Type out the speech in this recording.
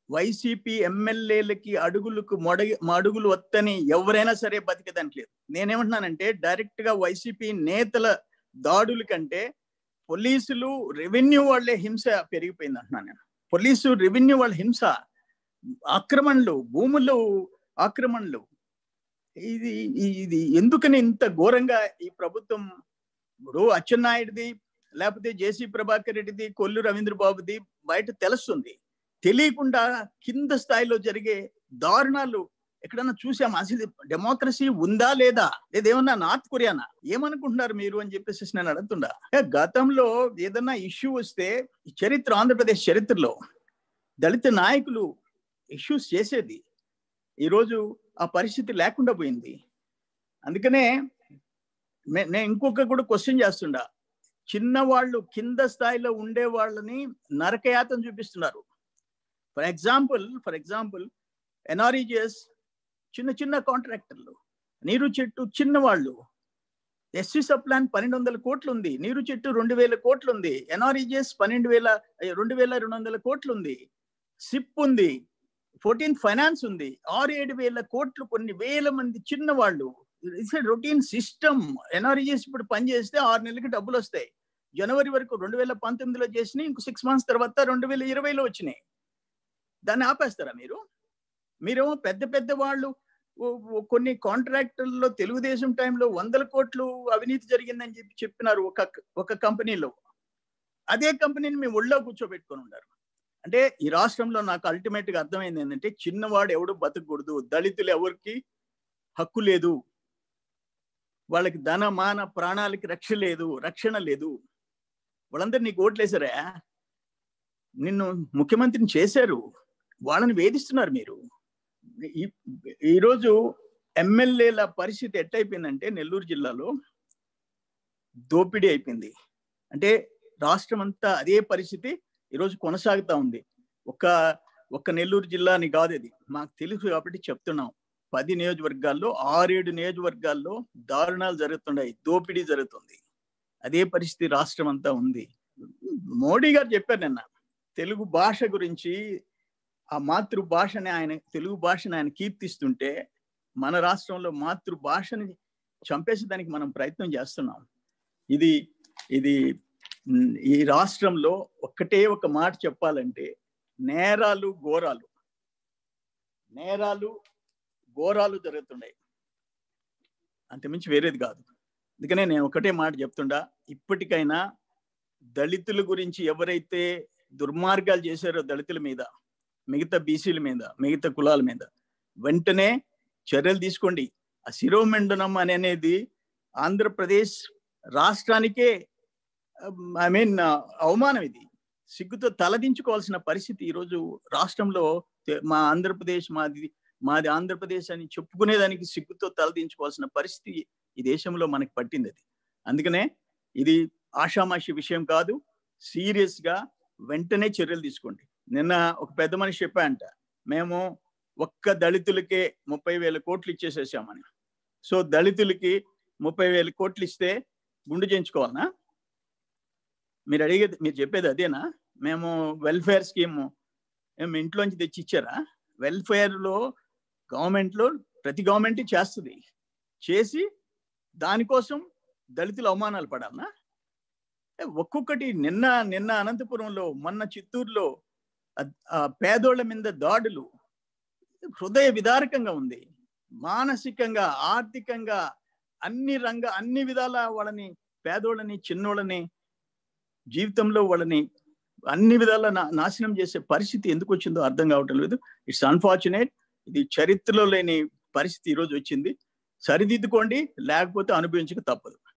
YCP ఎమ్మెల్యేలకి అడుగులు వత్తని ఎవరైనా సరే బతికేదానికి లేదు. నేనేమంటున్నానంటే డైరెక్ట్ గా వైసీపీ నేతల దాడుల కంటే పోలీసులు రెవెన్యూ వాళ్ళే హింస పెరిగిపోయింది అంటున్నాను నేను. పోలీసు రెవెన్యూ వాళ్ళ హింస, ఆక్రమణలు, భూములు ఆక్రమణలు, ఇది ఇది ఎందుకని ఇంత ఘోరంగా ఈ ప్రభుత్వం? ఇప్పుడు అచ్చెన్నాయుడిది, లేకపోతే జేసీ ప్రభాకర్ రెడ్డిది, కొల్లు రవీంద్ర బాబుది బయట తెలుస్తుంది. తెలియకుండా కింద స్థాయిలో జరిగే దారుణాలు ఎక్కడన్నా చూసామా? అసలు డెమోక్రసీ ఉందా లేదా? లేదేమన్నా నార్త్ కొరియానా? ఏమనుకుంటున్నారు మీరు అని చెప్పేసి నేను అడుగుతుండా. గతంలో ఏదన్నా ఇష్యూ వస్తే చరిత్ర, ఆంధ్రప్రదేశ్ చరిత్రలో దళిత నాయకులు ఇష్యూస్ చేసేది. ఈరోజు ఆ పరిస్థితి లేకుండా పోయింది. అందుకనే నేను ఇంకొక కూడా క్వశ్చన్ చేస్తుండా. చిన్నవాళ్ళు, కింద స్థాయిలో ఉండే వాళ్ళని నరకయాతన చూపిస్తున్నారు. ఫర్ ఎగ్జాంపుల్ ఎన్ఆర్ఈజిఎస్ చిన్న చిన్న కాంట్రాక్టర్లు, నీరు చెట్టు చిన్నవాళ్ళు, ఎస్సీ సబ్ ప్లాన్ 1200 కోట్లు ఉంది, నీరు చెట్టు 2000 కోట్లు ఉంది, ఎన్ఆర్ఈజిఎస్ 2200 కోట్లు ఉంది, సిప్ ఉంది, 14th ఫైనాన్స్ ఉంది, 6-7 వేల కోట్లు, కొన్ని వేల మంది చిన్నవాళ్ళు. It's routine system. ఎన్ఆర్ఈజిఎస్ ఇప్పుడు పనిచేస్తే 6 నెలలకి డబ్బులు వస్తాయి. జనవరి వరకు 2019లో చేసినాయి, ఇంకో 6 months తర్వాత 2020లో వచ్చినాయి. దాన్ని ఆపేస్తారా మీరు? మీరేమో పెద్ద పెద్ద వాళ్ళు కొన్ని కాంట్రాక్టుల్లో తెలుగుదేశం టైంలో 100 కోట్లు అవినీతి జరిగిందని చెప్పినారు ఒక కంపెనీలో. అదే కంపెనీని మేము ఒళ్ళో కూర్చోబెట్టుకొని ఉన్నారు. అంటే ఈ రాష్ట్రంలో నాకు అల్టిమేట్ గా అర్థమైంది ఏంటంటే, చిన్నవాడు ఎవడు బతకూడదు, దళితులు ఎవరికి హక్కు లేదు, వాళ్ళకి ధన మాన ప్రాణాలకి రక్షణ లేదు. వాళ్ళందరూ నీకు ఓట్లేసారా? నిన్ను ముఖ్యమంత్రిని చేశారు, వాళ్ళని వేధిస్తున్నారు మీరు. ఈరోజు ఎమ్మెల్యేల పరిస్థితి ఎట్టయిపోయిందంటే, నెల్లూరు జిల్లాలో దోపిడీ అయిపోయింది. అంటే రాష్ట్రం అంతా అదే పరిస్థితి ఈరోజు కొనసాగుతా ఉంది. ఒక్క నెల్లూరు జిల్లాని కాదు, ఇది మాకు తెలుసు కాబట్టి చెప్తున్నాం. 10 నియోజకవర్గాల్లో 6-7 నియోజకవర్గాల్లో దారుణాలు జరుగుతున్నాయి, దోపిడీ జరుగుతుంది. అదే పరిస్థితి రాష్ట్రం అంతా ఉంది. మోడీ గారు చెప్పారు నిన్న తెలుగు భాష గురించి, ఆ మాతృభాషని తెలుగు భాషని ఆయన కీర్తిస్తుంటే, మన రాష్ట్రంలో మాతృభాషని చంపేసేదానికి మనం ప్రయత్నం చేస్తున్నాం. ఇది ఈ రాష్ట్రంలో ఒక్కటే ఒక మాట చెప్పాలంటే, నేరాలు ఘోరాలు జరుగుతున్నాయి, అంతమించి వేరేది కాదు. అందుకనే నేను ఒకటే మాట చెప్తుండా, ఇప్పటికైనా దళితుల గురించి ఎవరైతే దుర్మార్గాలు చేశారో దళితుల మీద, మిగతా బీసీల మీద, మిగతా కులాల మీద వెంటనే చర్యలు తీసుకోండి. ఆ శిరోమండనం అనేది ఆంధ్రప్రదేశ్ రాష్ట్రానికే అవమానం. ఇది సిగ్గుతో తలదించుకోవాల్సిన పరిస్థితి ఈరోజు రాష్ట్రంలో. మా ఆంధ్రప్రదేశ్ మాది ఆంధ్రప్రదేశ్ అని చెప్పుకునేదానికి సిగ్గుతో తలదించుకోవాల్సిన పరిస్థితి ఈ దేశంలో మనకి పట్టింది. అది అందుకనే ఇది ఆషామాషి విషయం కాదు, సీరియస్ గా వెంటనే చర్యలు తీసుకోండి. నిన్న ఒక పెద్ద మనిషి చెప్పాయంట, మేము ఒక్క దళితులకే 30,000 కోట్లు ఇచ్చేసేసామని. సో దళితులకి 30,000 కోట్లు ఇస్తే గుండు చేయించుకోవాలనా? మీరు చెప్పేది అదేనా? మేము వెల్ఫేర్ స్కీమ్ ఇంట్లోంచి తెచ్చి ఇచ్చారా? వెల్ఫేర్ లో ప్రతి గవర్నమెంట్ చేస్తుంది, చేసి దానికోసం దళితులు అవమానాలు పడాలనా? ఒక్కొక్కటి నిన్న అనంతపురంలో, మొన్న చిత్తూరులో పేదోళ్ల మీద దాడులు హృదయ విదారకంగా ఉంది. మానసికంగా, ఆర్థికంగా, అన్ని విధాల వాళ్ళని, పేదోళ్ళని, చిన్నోళ్ళని, జీవితంలో వాళ్ళని అన్ని విధాల నాశనం చేసే పరిస్థితి ఎందుకు వచ్చిందో అర్థం కావటం లేదు. It's unfortunate. ఇది చరిత్రలో లేని పరిస్థితి ఈరోజు వచ్చింది. సరిదిద్దుకోండి, లేకపోతే అనుభవించక తప్పదు.